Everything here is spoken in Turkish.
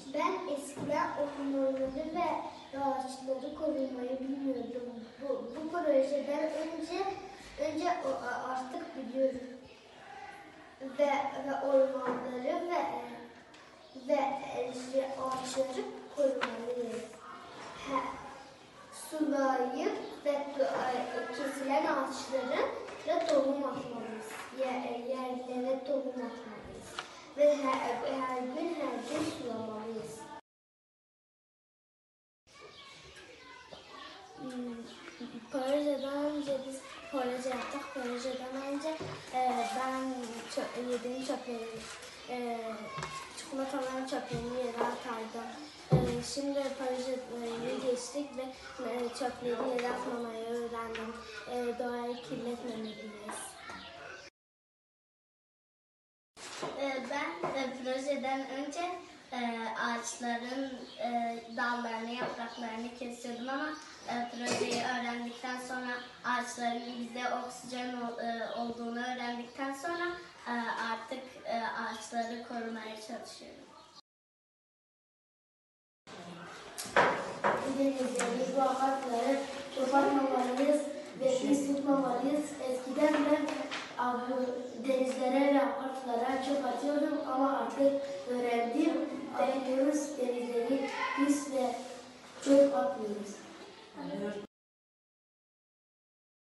Ben eskiden ormanları ve ağaçları korumayı bilmiyordum. Bu projeden önce artık biliyorum. Ve ormanları ve ağaçları korumalıyız. Sulayıp ve kesilen ağaçları da tohum atmalıyız. Yerlere tohum atmalıyız. Ve her gün sulamalıyız. Projeden önce biz proje yaptık. Projeden önce ben yediğim çöpleri, çikolataların çöplerini yere atardım. Şimdi projeyi geçtik ve çöpleri yere atmamayı öğrendim. Doğayı kirletmemeliyiz. Ben projeden önce ağaçların dallarını, yapraklarını kesiyordum ama projeyi öğrendikten sonra ağaçların bize oksijen olduğunu öğrendikten sonra artık ağaçları korumaya çalışıyorum. Denizleri, bu ağaçları kapatmamalıyız ve pis tutmamalıyız. Eskiden ben denizlere ve ağaçlara çöp atıyordum ama artık öğrendim. Atmıyoruz, denizleri pis ve çöp atmıyoruz.